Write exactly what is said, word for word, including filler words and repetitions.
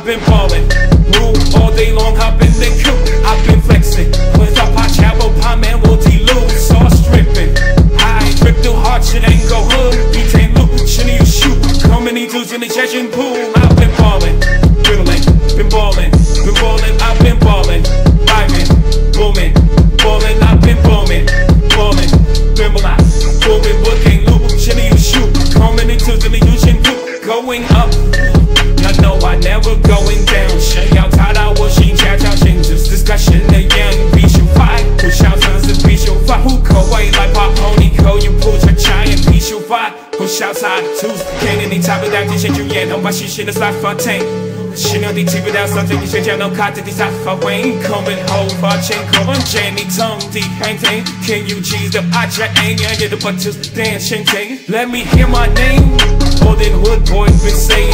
I've been ballin'. Move all day long, hop in the coupe. I've been flexing. With a pot chapel, pie man will delude. Saw stripping. I drip through hard shit, ain't go hood. Beat ain't look, shit you shoot. Come many dudes in the session pool. I've been ballin', dribbling, been ballin', been ballin', I've been ballin', vibing, booming, ballin', I've been booming, ballin', dribbling, booming, what ain't loop, shit you shoot. Come many dudes in the session pool. Going up. I know I never going down. 想要踏到我心恰巧性质 discussion 的样必须快不想尝试必须发户口未来怕后你口语不成强也必须发不潇洒的 tools 看见你差不到极限就眼红把细心的沙发听心有地体不到上这一些讲到卡在地沙发 Wayne coming home 发钱口往前你冲地 hang thing Can you cheese the I just ain't yeah get the butt to dance sing Let me hear my name All that hood boys been saying